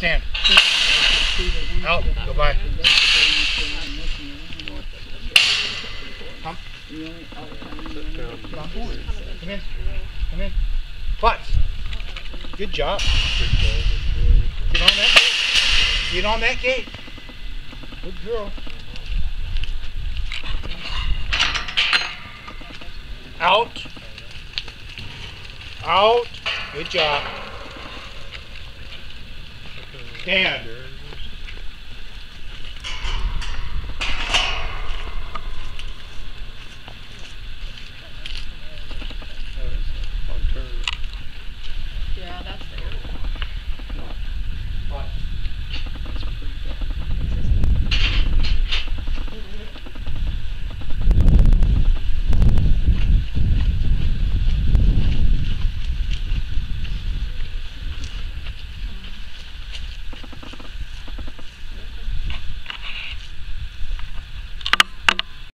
stand. Out, go by. Come. Come in. Come in. Putts. Good job. Get on that gate. Get on that gate. Good girl. Out. Out. Good job. Stand.